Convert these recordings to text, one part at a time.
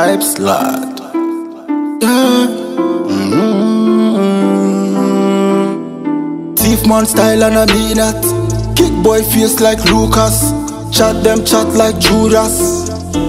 Vibes, lad. Yeah. Thief man style and I mean that. Kick boy face like Lucas. Chat them chat like Judas.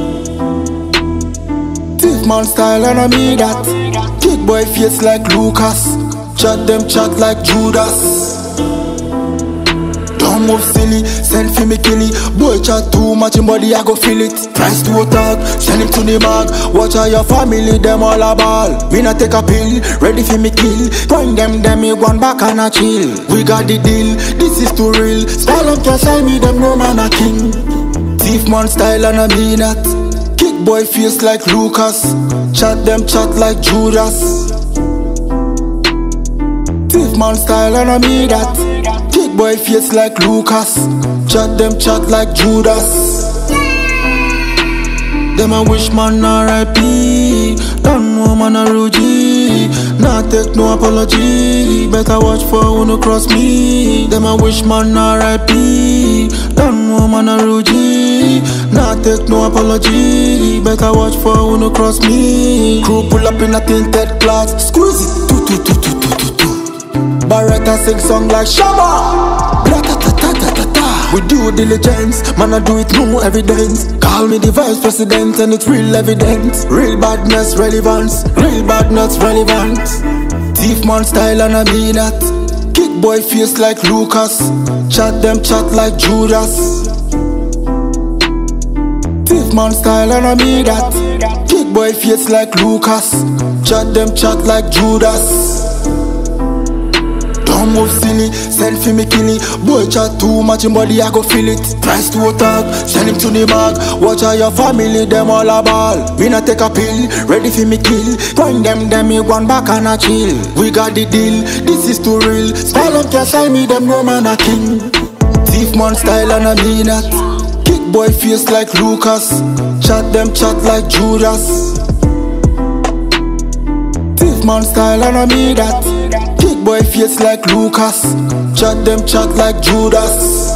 Thief man style and I mean that. Kick boy face like Lucas. Chat them chat like Judas. Don't move silly, send for me killy. Boy chat too much in body, I go feel it. Price to a tag, send him to the mag. Watch out your family, them all a ball. Me not take a pill, ready for me kill. Point them, me one back and a chill. We got the deal, this is too real. Style and can sell me, them no man a king. Thief man style and I mean that. Kick boy face like Lucas. Chat them chat like Judas. Thief man style and I mean that. Kick boy face like Lucas. Chat them chat like Judas. Them a wish man R.I.P. Don't know man a Rugy. Not take no apology. Better watch for who no cross me. Them a wish man R.I.P. Don't know man a Rugy. Not take no apology. Better watch for who no cross me. Crew pull up in a tinted glass. Squeeze it. Barretta sing song like Shabani. We do diligence, man I do it no evidence. Call me the vice president and it's real evidence. Real badness relevance, real badness relevance. Thief man style and I mean that. Kick boy face like Lucas. Chat them chat like Judas. Thief man style and I mean that. Kick boy face like Lucas. Chat them chat like Judas. Don't move silly, send for me killy. Boy chat too much in body, I go feel it. Price to a tag, send him to the mag. Watch out your family, them all a ball. Me not take a pill, ready for me kill. Point them, me one back and a chill. We got the deal, this is too real. Style and can sell me, them no man a king. Thief man style and I mean that. Kick boy face like Lucas. Chat them chat like Judas. Thief man style and I mean that. Kick boy face like Lucas. Chat them chat like Judas.